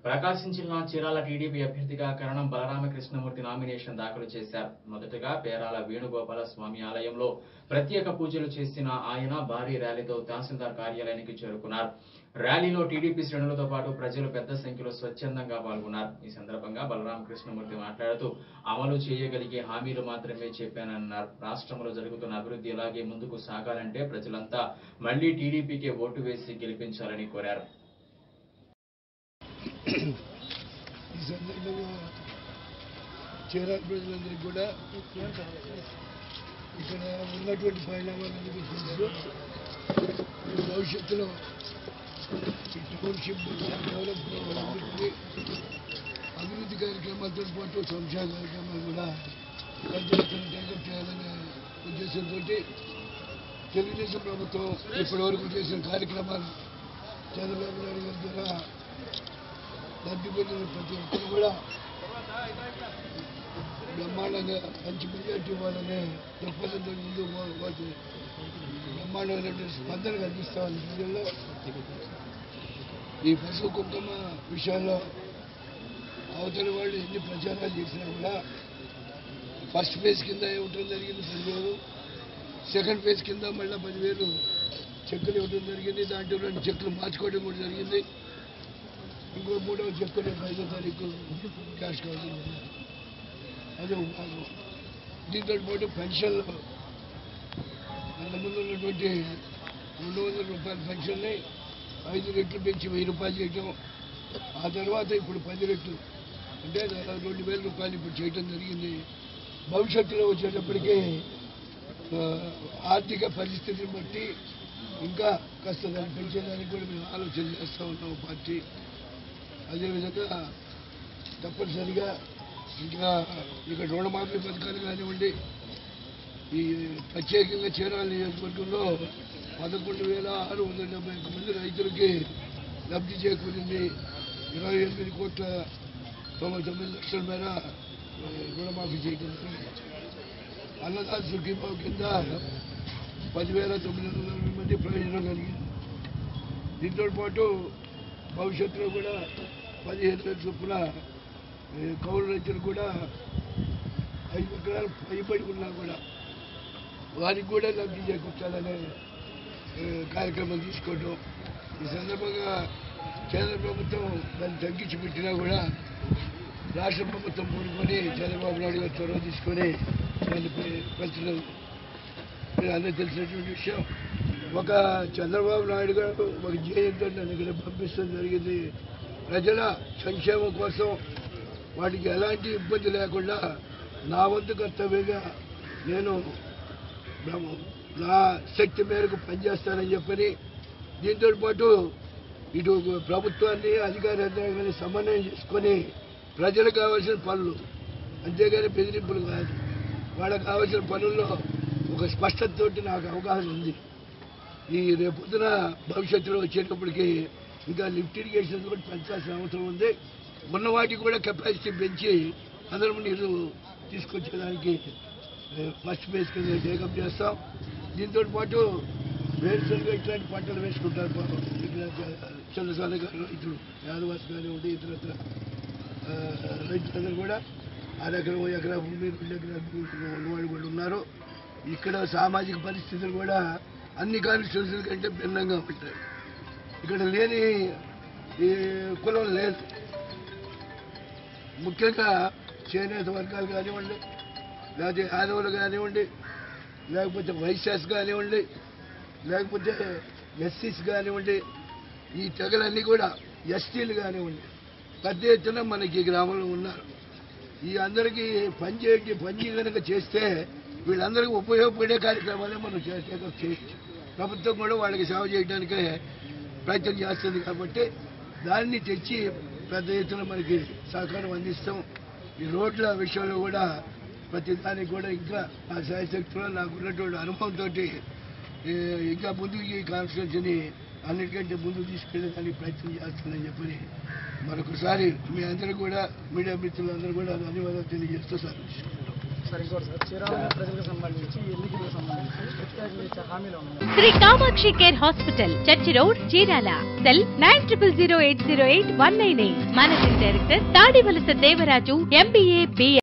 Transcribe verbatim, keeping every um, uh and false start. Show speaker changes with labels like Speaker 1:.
Speaker 1: ప్రకాశం జిల్లా చీరాల టీడీపీ అభ్యర్థిగా కరణం బలరామకృష్ణమూర్తి నామినేషన్ దాఖలు చేశారు. మొదటగా పేరాల వేణుగోపాల స్వామి ఆలయంలో ప్రత్యేక పూజలు చేసిన ఆయన భారీ ర్యాలీతో తహసీల్దార్ కార్యాలయానికి చేరుకున్నారు. ర్యాలీలో టీడీపీ శ్రేణులతో పాటు ప్రజలు పెద్ద సంఖ్యలో స్వచ్ఛందంగా పాల్గొన్నారు. ఈ సందర్భంగా బలరామకృష్ణమూర్తి మాట్లాడుతూ అమలు చేయగలిగే హామీలు మాత్రమే చెప్పానన్నారు. రాష్ట్రంలో జరుగుతున్న అభివృద్ధి ఇలాగే ముందుకు సాగాలంటే ప్రజలంతా మళ్లీ టీడీపీకే ఓటు వేసి గెలిపించాలని కోరారు.
Speaker 2: ఈ సందర్భంగా చీరాల ప్రజలందరికీ కూడా ఇక్కడ ఉన్నటువంటి పరిణామాలన్నీ తెలుసు. భవిష్యత్తులో ఈ టౌన్షిప్ డెవలప్ అభివృద్ధి అభివృద్ధి కార్యక్రమాలతో పాటు సంక్షేమ కార్యక్రమాలు కూడా ప్రజలకు టేకప్ చేయాలనే ఉద్దేశంతో తెలుగుదేశం ప్రభుత్వం ఇప్పటివరకు చేసిన కార్యక్రమాలు చంద్రబాబు నాయుడు గారి ద్వారా లబ్ధి పొందిన ప్రతి ఒక్కరు కూడా బ్రహ్మాండంగా మంచి మెజార్టీ ఇవ్వాలనే దృక్పథంతో ముందు పోతే బ్రహ్మాండమైనటువంటి స్పందన కనిపిస్తా ఉంది ప్రజల్లో. ఈ పశువు కుంకుమ విషయాల్లో అవతలి వాళ్ళు ఎన్ని ప్రచారాలు చేసినా కూడా ఫస్ట్ ఫేజ్ కింద ఇవ్వటం జరిగింది పదివేలు, సెకండ్ ఫేజ్ కింద మళ్ళీ పదివేలు చెక్కులు ఇవ్వడం జరిగింది. దాంట్లో రెండు చెక్కులు మార్చుకోవడం కూడా జరిగింది. ఇంకో మూడవ చెక్కు రేపు ఐదో తారీఖు క్యాష్ కౌంటింగ్ అదే భాగం. దీంతో పాటు పెన్షన్లు అంతకుముందు ఉన్నటువంటి రెండు వందల రూపాయల పెన్షన్ని ఐదు రెట్లు పెంచి వెయ్యి రూపాయలు చేయటం, ఆ తర్వాత ఇప్పుడు పది రెట్లు అంటే రెండు వేల రూపాయలు ఇప్పుడు చేయటం జరిగింది. భవిష్యత్తులో వచ్చేటప్పటికీ ఆర్థిక పరిస్థితిని బట్టి ఇంకా కాస్త దాన్ని పెంచేదానికి కూడా మేము ఆలోచన చేస్తూ ఉన్నాం పార్టీ. అదేవిధంగా తప్పనిసరిగా ఇంకా ఇక్కడ రుణమాఫీ పథకాలు కానివ్వండి, ఈ ప్రత్యేకంగా చీరాల నియోజకవర్గంలో పదకొండు వేల ఆరు వందల డెబ్బై ఒక్క మంది రైతులకి లబ్ధి చేకూరింది. ఇరవై ఎనిమిది కోట్ల తొంభై తొమ్మిది లక్షల మేర రుణమాఫీ చేయడం జరిగింది. అన్నదాత సుఖీభావ కింద పదివేల తొమ్మిది వందల నలభై మంది ప్రయోజనం కలిగింది. దీంతో పాటు భవిష్యత్తులో కూడా పదిహేను వేల చొప్పున కౌలు రైతులు కూడా ఐదు ఎకరాలు పైబడి ఉన్నా కూడా వారికి కూడా లబ్ధి చేకూర్చాలనే కార్యక్రమం తీసుకోవడం. ఈ సందర్భంగా కేంద్ర ప్రభుత్వం దాన్ని తగ్గించి పెట్టినా కూడా రాష్ట్ర ప్రభుత్వం పూనుకొని చంద్రబాబు నాయుడు గారు చొరవ తీసుకొని దాన్ని పెంచడం అందరూ తెలిసినటువంటి విషయం. ఒక చంద్రబాబు నాయుడు గారు ఒక ధ్యేయంతో నన్ను ఇక్కడ పంపించడం జరిగింది. ప్రజల సంక్షేమం కోసం వాటికి ఎలాంటి ఇబ్బంది లేకుండా నా వంతు కర్తవ్యంగా నేను నా శక్తి మేరకు పనిచేస్తానని చెప్పని, దీంతో పాటు ఇటు ప్రభుత్వాన్ని అధికార యంత్రాంగాన్ని సమన్వయం చేసుకొని ప్రజలకు కావాల్సిన పనులు, అంతేగాని బెదిరింపులు కాదు, వాళ్ళకు కావాల్సిన పనుల్లో ఒక స్పష్టతతోటి నాకు అవగాహన ఉంది. ఈ రేపొద్దున భవిష్యత్తులో వచ్చేటప్పటికి ఇంకా లిఫ్ట్ ఇరిగేషన్ కూడా పెంచాల్సిన అవసరం ఉంది. ఉన్న వాటికి కూడా కెపాసిటీ పెంచి అందరం నీరు తీసుకొచ్చేదానికి ఫస్ట్ ఫేజ్ కింద టేకప్ చేస్తాం. దీంతో పాటు వేరుశనగ ఇట్లాంటి పంటలు వేసుకుంటారు ఇక్కడ చిన్న సన్నకారు రైతులు, ఆదివాసి కానివ్వండి, ఇతరత్ర రైతులందరూ కూడా అరెకరం ఎకరా భూమి రెండు ఎకరాల భూమి ఉన్నవాళ్ళు కూడా ఉన్నారు. ఇక్కడ సామాజిక పరిస్థితులు కూడా అన్ని కాన్స్టిట్యూన్సీల కంటే భిన్నంగా ఉంటాయి. ఇక్కడ లేని ఈ కులం లేదు. ముఖ్యంగా చేనేత వర్గాలు కానివ్వండి, లేకపోతే యాదవులు కానివ్వండి, లేకపోతే వైశ్యాస్ కానివ్వండి, లేకపోతే ఎస్సీస్ కానివ్వండి, ఈ తెగలన్నీ కూడా ఎస్టీలు కానివ్వండి పెద్ద ఎత్తున మనకి ఈ గ్రామంలో ఉన్నారు. ఈ అందరికీ పనిచేయటి పని కనుక చేస్తే వీళ్ళందరికీ ఉపయోగపడే కార్యక్రమాలే మనం టేకప్ చేయొచ్చు. ప్రభుత్వం కూడా వాళ్ళకి సేవ చేయడానికే ప్రయత్నం చేస్తుంది కాబట్టి దాన్ని తెచ్చి పెద్ద ఎత్తున మనకి సహకారం అందిస్తాం. ఈ రోడ్ల విషయంలో కూడా ప్రతి దానికి కూడా ఇంకా నా శాయశక్తిలో నాకు ఉన్నటువంటి అనుభవంతో ఇంకా ముందుకు ఈ కాన్స్టిట్యూన్సీని అన్నిటికంటే ముందుకు తీసుకెళ్ళడానికి ప్రయత్నం చేస్తుందని చెప్పని మరొకసారి మీ అందరూ కూడా మీడియా మిత్రులందరూ కూడా ధన్యవాదాలు తెలియజేస్తూ సార్.
Speaker 3: సార్ ఇంకోటి సార్ చీరాల ప్రజలకు సంబంధించి ఎన్నికలకు సంబంధించి ప్రత్యేకంగా ఇచ్చే హామీలు ఉన్నాయి.
Speaker 4: Shri Kamakshi care hospital, church road, Chirala. Cell nine triple zero eight zero eight one nine eight. Managing director Tadivalasa Devaraju, MBA, BA.